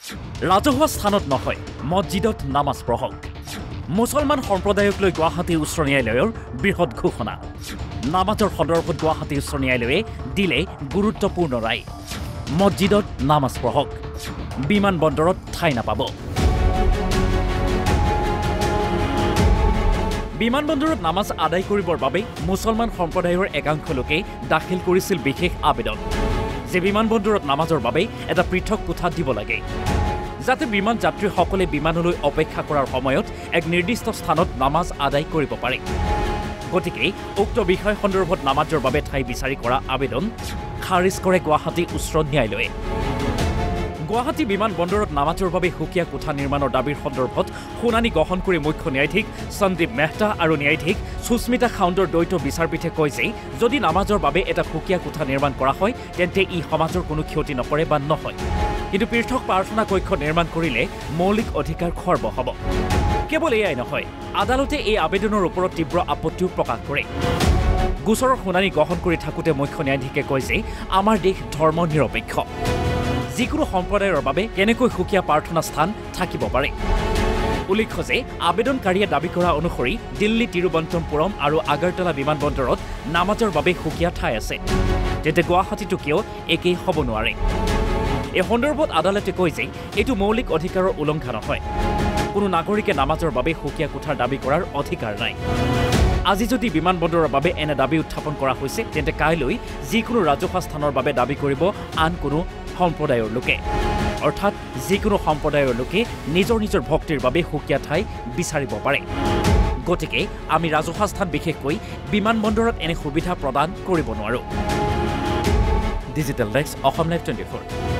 ৰাজহুৱা স্থানত নহয় মছজিদত নামাজ পঢ়ক মুছলমান সম্প্ৰদায়ক লৈ গুৱাহাটী উচ্চ ন্যায়ালয়ৰ বৃহৎ ঘোষণা নামাজৰ সন্দৰ্ভত গুৱাহাটী উচ্চ ন্যায়ালয়ে দিলে গুৰুত্বপূৰ্ণ ৰায় মছজিদত নামাজ পঢ়ক বিমানবন্দৰত ঠাই নাপাব বিমানবন্দৰত নামাজ আদায় কৰিবৰ বাবে মুছলমান সম্প্ৰদায়ৰ একাংশ লোকে দাখিল কৰিছিল বিশেষ আবেদন যে বিমানবন্দৰত নামাজৰ বাবে এটা পৃথক কোঠা দিব লাগে যাতে বিমান যাত্ৰীসকলে বিমানলৈ অপেক্ষা কৰাৰ সময়ত এক নিৰ্দিষ্ট স্থানত নামাজ আদায় কৰিব পাৰে গতিকে উক্ত বিষয় সন্দৰ্ভত নামাজৰ বাবে ঠাই বিচাৰি কৰা আবেদন খাৰিজ কৰে গুৱাহাটী উচ্চ ন্যায়ালয়ে গুৱাহাটী বিমানবন্দৰত নামাজৰ বাবে সুকীয়া কোঠা নিৰ্মাণৰ দাবীৰ সন্দৰ্ভত শুনানি গ্ৰহণ কৰি মুখ্য ন্যায়াধীশ সন্দীপ মেহতা আৰু ন্যায়াধীশ সুস্মিতা খাউণ্ডৰ দ্বৈত বিচাৰপীঠে কয় যে যদি নামাজৰ বাবে এটা সুকীয়া কোঠা নিৰ্মাণ কৰা হয় তেন্তে ই সমাজৰ কোনো ক্ষতি নকৰে বা নহয় কিন্তু পৃথক প্ৰাৰ্থনা কক্ষ নিৰ্মাণ কৰিলে মৌলিক অধিকাৰ খৰ্ব হ'ব কেৱল এয়াই নহয় আদালতে এই আবেদনৰ ওপৰত তীব্ৰ আপত্তিও প্ৰকাশ কৰে গোচৰৰ শুনানি গ্ৰহণ কৰি থাকোঁতে মুখ্য ন্যায়াধীশে কয় যে আমাৰ দেশ ধৰ্ম নিৰপেক্ষ যিকোনো সম্প্ৰদায়ৰ বাবে কেনেকৈ সুকীয়া প্ৰাৰ্থনা স্থান থাকিব পাৰে উল্লেখ্য যে আবেদনকাৰীয়ে দাবী কৰা অনুসৰি দিল্লী তিৰুৱন্তপুৰম আৰু আগৰতলা বিমানবন্দৰত নামাজৰ বাবে সুকীয়া ঠাই আছে তেন্তে গুৱাহাটীতো কিয় একেই হ'ব নোৱাৰে এই সন্দৰ্ভত আদালতে কয় যে এইটো মৌলিক অধিকাৰৰ উলংঘা নহয় কোনো নাগৰিকে নামাজৰ বাবে সুকীয়া কোঠাৰ দাবী কৰাৰ অধিকাৰ নাই আজি যদি বিমানবন্দৰৰ বাবে এনে দাবী উত্থাপন কৰা হৈছে তেন্তে কাইলৈ যিকোনো ৰাজহুৱা স্থানৰ বাবে দাবী কৰিব আন কোনো সম্প্ৰদায়ৰ লোকে অৰ্থাৎ যিকোনো সম্প্ৰদায়ৰ লোকে নিজৰ নিজৰ ভক্তিৰ বাবে সুকীয়া ঠাই বিচাৰিব পাৰে গতিকে আমি ৰাজহুৱা স্থান বিশেষকৈ বিমানবন্দৰত এনে সুবিধা প্ৰদান কৰিব নোৱাৰো ডিজিটেল ডেস্ক অসম লাইভ 24